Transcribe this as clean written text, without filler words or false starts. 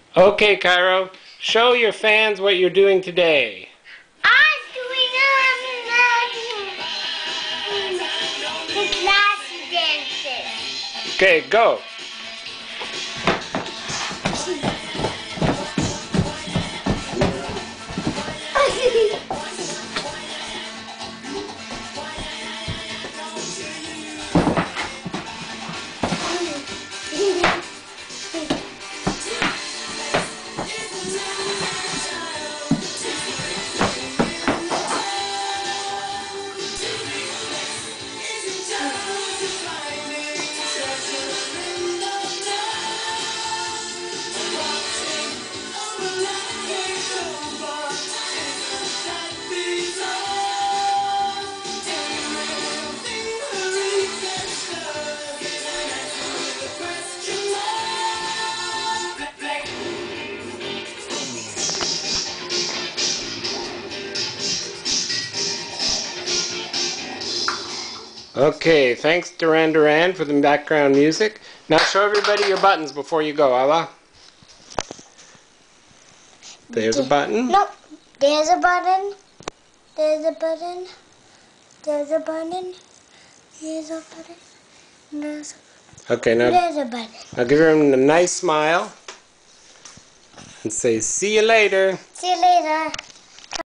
Okay, Cairo, show your fans what you're doing today. I'm doing the classy dances. Okay, go. Okay, thanks Duran Duran for the background music. Now show everybody your buttons before you go, Allah. There's a button. No, there's a button. There's a button. There's a button. There's a button. There's a Okay, now There's a button. Now give him a nice smile and say, see you later. See you later.